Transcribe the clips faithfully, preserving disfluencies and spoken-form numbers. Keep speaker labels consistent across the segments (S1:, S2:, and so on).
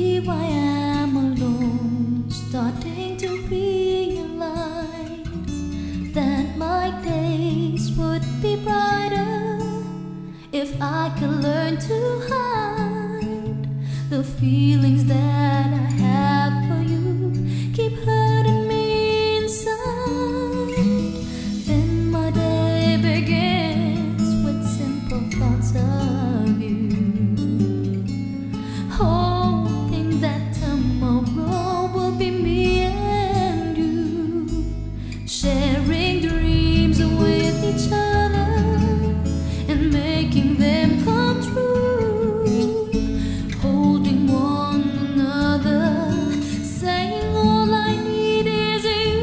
S1: see why I'm alone, starting to realize that my days would be brighter if I could learn to hide the feelings that I have for you, keep hurting me inside. Then my day begins with simple thoughts of you, hoping that tomorrow will be me and you, sharing dreams with each other and making them come true, holding one another, saying all I need is you.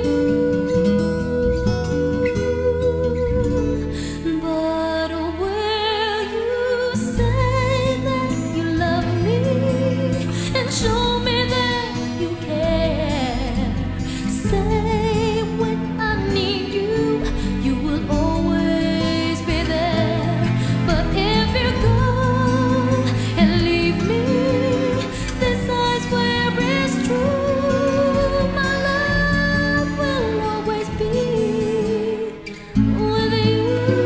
S1: But will you say that you love me and show me that you care? Say when I need you, you will always be there. But if you go and leave me, this I swear is true. My love will always be with you.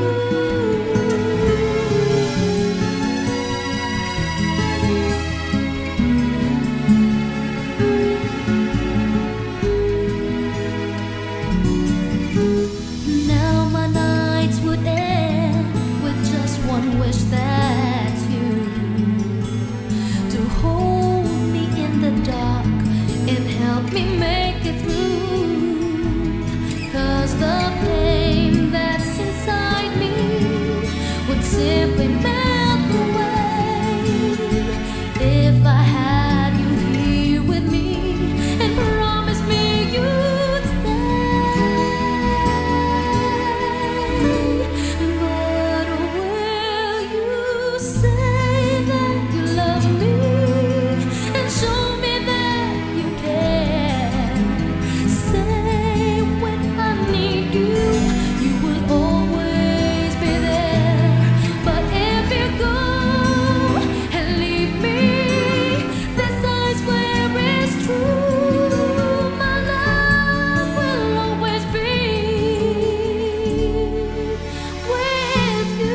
S1: Now my nights would end with just one wish, that's you, to hold me in the dark and help me make it through. 'Cause the pain that's inside me would simply melt away if I had you here with me and promised me you'd stay. But will you say that you love me and show me that you care? Say when I need you, you will always be there. But if you go and leave me, this I swear is true. My love will always be with you.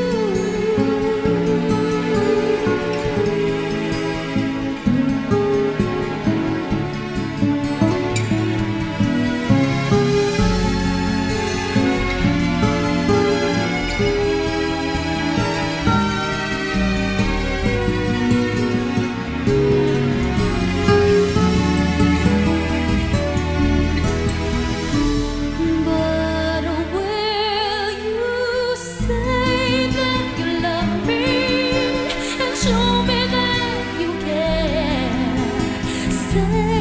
S1: But will you say that you love me and show me that you care? Say